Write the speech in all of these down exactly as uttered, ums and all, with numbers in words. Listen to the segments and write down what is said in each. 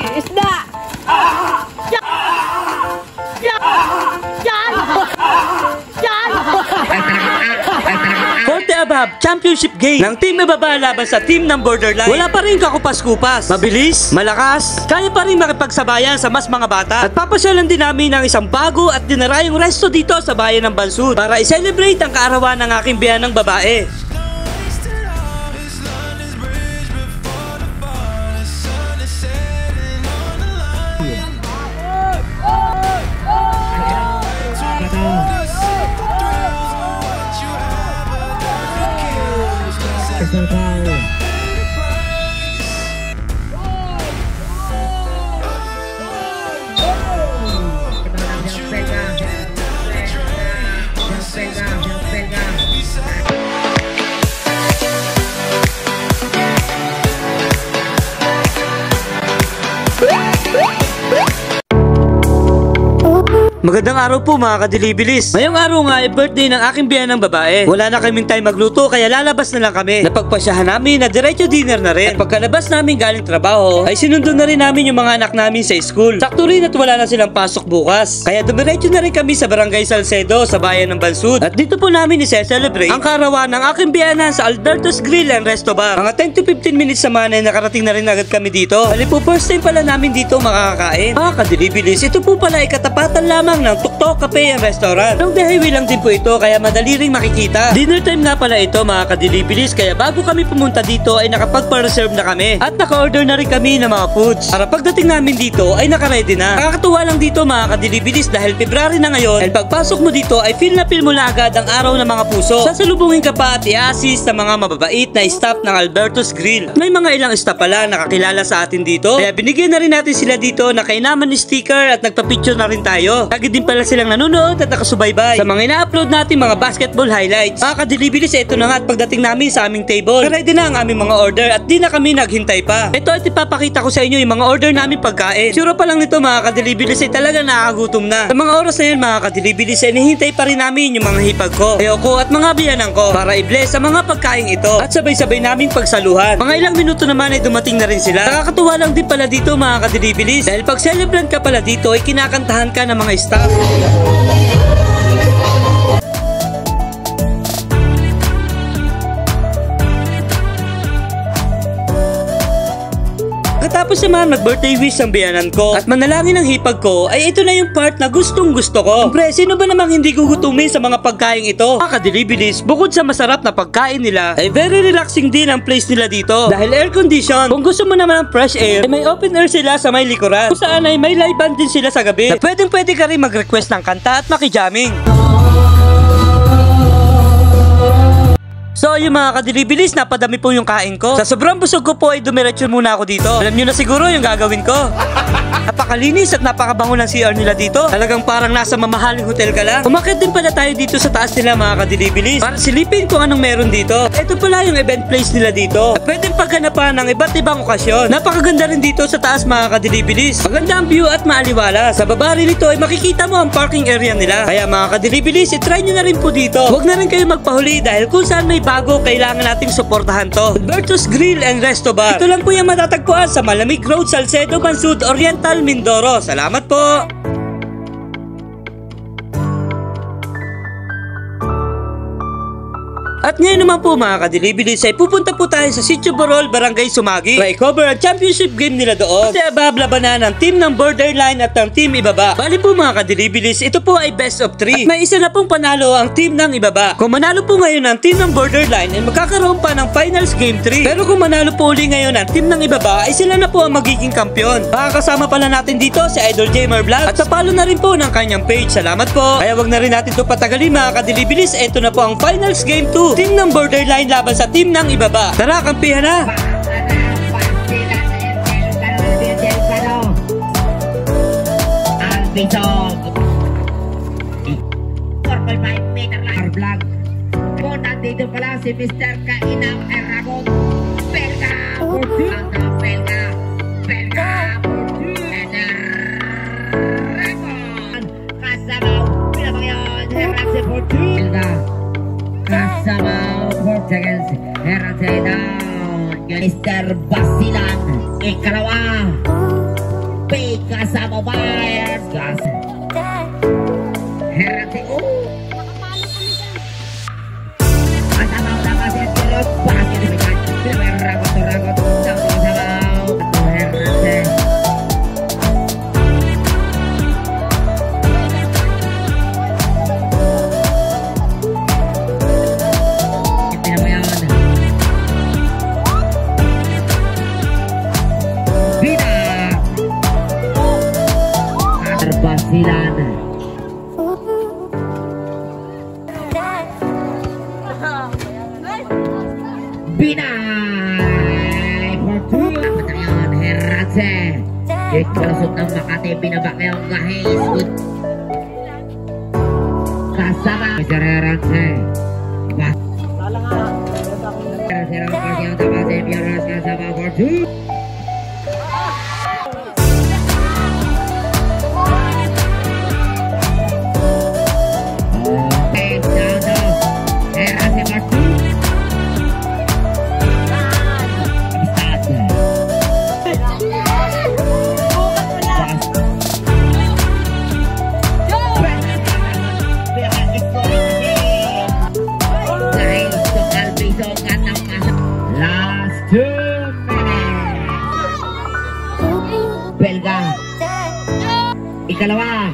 Isda! Yan! Yan! Yan! Yan! Forte Abab Championship Game ng Team Ibaba laban sa team ng Borderline. Wala pa rin kakupas-kupas. Mabilis, malakas, kaya pa rin makipagsabayan sa mas mga bata. At papasyalan din namin ng isang bago at dinarayong resto dito sa bayan ng Bansud para i-celebrate ang kaarawan ng aking biyanang babae. Magandang araw po mga kadilibilis. Ngayong araw nga ay birthday ng aking biyanang babae. Wala na kaming time magluto kaya lalabas na lang kami. Napagpasyahan namin na diretso dinner na rin. At pagkalabas namin galing trabaho ay sinundo na rin namin yung mga anak namin sa school. Sakto rin at wala na silang pasok bukas. Kaya dumiretso na rin kami sa Barangay Salcedo sa bayan ng Bansud. At dito po namin i-celebrate ang kaarawan ng aking biyanan sa Alberto's Grill and Resto Bar. Mga ten to fifteen minutes naman ay nakarating na rin agad kami dito. Hali po first time pala namin dito makakakain. Mga kadilibilis, ito po pala ay katapatan lamang ng Tuktok Cafe and Restaurant. Long highway lang din po ito kaya madali ring makikita. Dinner time nga pala ito mga kadilibilis kaya bago kami pumunta dito ay nakapagpa-reserve na kami at naka-order na rin kami ng mga foods. Para pagdating namin dito ay naka-ready na. Nakakatuwa lang dito mga kadilibilis dahil February na ngayon at pagpasok mo dito ay feel na feel mo na agad ang araw ng mga puso. Sasalubungin ka pa at i-assist ng mga mababait na staff ng Alberto's Grill. May mga ilang staff pala nakakilala sa atin dito kaya binigyan na rin natin sila dito na kainaman ni sticker at nagpa-picture na rin tayo. Lagi din pala silang nanonood at nakasubaybay sa mga ina-upload natin mga basketball highlights. Mga kadilibilis, ito na nga at pagdating namin sa aming table, ready na ang aming mga order at di na kami naghintay pa. Ito at ipapakita ko sa inyo yung mga order namin pagkain. Sure pa lang nito mga kadilibilis ay talaga nakakagutom na. Sa mga oras na yun mga kadilibilis ay nihintay pa rin namin yung mga hipag ko, ayoko at mga biyanan ko para i-bless sa mga pagkain ito at sabay-sabay naming pagsaluhan. Mga ilang minuto naman ay dumating na rin sila. Nakakatuwa lang din pala dito mga kadilibilis dahil pag celebrant ka pala dito ay kinakantahan ka ng mga staff. Tapos naman mag-birthday wish ang biyanan ko at manalangin ng hipag ko ay ito na yung part na gustong gusto ko. Siyempre, sino ba namang hindi gugutumin sa mga pagkain ito? Mga kadilibilis, bukod sa masarap na pagkain nila ay very relaxing din ang place nila dito dahil air condition. Kung gusto mo naman ng fresh air ay may open air sila sa may likuran kung saan ay may live band din sila sa gabi na pwedeng pwede ka rin mag-request ng kanta at makijamming. So yung mga kadilibilis, napadami po yung kain ko. Sa sobrang busog ko po ay dumiretso muna ako dito. Alam nyo na siguro yung gagawin ko. Napakalinis at napakabango ng C R nila dito. Talagang parang nasa mamahaling hotel ka lang. Umakyat din pala tayo dito sa taas nila mga kadilibilis para silipin kung anong meron dito. Ito pala yung event place nila dito. Pwedeng pagganapan ng iba't ibang okasyon. Napakaganda rin dito sa taas mga kadilibilis. Maganda ang view at maaliwala. Sa baba rin ito ay makikita mo ang parking area nila. Kaya mga kadilibilis, itry nyo na rin po dito. Huwag na rin kayo magpahuli dahil kung saan may bago, kailangan nating suportahan to. Alberto's Grill and Resto Bar. Ito lang po yung matatagpuan sa Malamig Road, Salcedo, Bansud, Oriental, Mindoro. Salamat po! At ngayon naman po mga kadilibilis ay pupunta po tayo sa Sitio Borol, Barangay Sumagi para i-cover ang championship game nila doon. Kasi abab-labanan ng team ng Borderline at ng team Ibaba. Bali po mga kadilibilis, ito po ay best of three. At may isa na pong panalo ang team ng Ibaba. Kung manalo po ngayon ang team ng Borderline ay magkakaroon pa ng finals game three. Pero kung manalo po uli ngayon ang team ng Ibaba ay sila na po ang magiging kampiyon. Makakasama pala natin dito si Idol Jamer Vlog at sa palo na rin po ng kanyang page. Salamat po! Kaya wag na rin natin ito patagalin mga kadilibilis. Ito na po ang finals game two. Team ng Borderline laban sa team ng Ibaba. Tara, kampihan na! four point five meter lang vlog. Kung nandito pala si Mister Kainam Eragon. Pelka! Pelka! Pelka! Eragon! Kasamaw! Pinabang yun! Herap si Fortune! Pelka! Kasamaw! four seconds! Herap si down! Mister Basilan! Ikalawa! kasama Myers Gas Herati oh kasama ko lang kasi Tirot bakit nabigat pinameragot to ragot daw sabaw Herati Basilan Binay Fortuna Patayon Heratse Ikalusot ng Makati binaba ngayong Gahis kasama Mister Heratse Heratse lang kasi ang tapos ay Mioras kasama Fortuna Belga ikalawa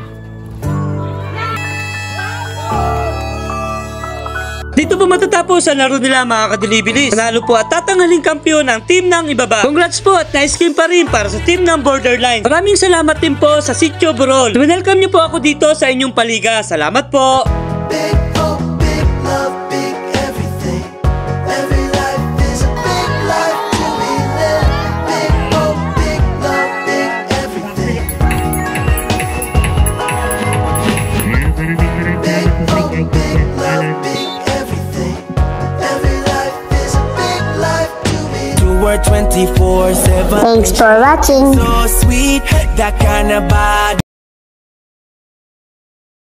dito po matatapos ang laro nila mga kadilibilis. Nanalo po at tatanghaling kampiyon ng team ng Ibaba. Congrats po at nice game pa rin para sa team ng Borderline. Maraming salamat din po sa Sitio Burol. Welcome niyo po ako dito sa inyong paliga. Salamat po. Big hope, big love, big everything. Every life is a big life to be lived. Big hope, big love, big everything. Big hope, big love, big everything. Every life is a big life to be lived. We're twenty-four seven. Thanks for watching. So sweet, that kind of body.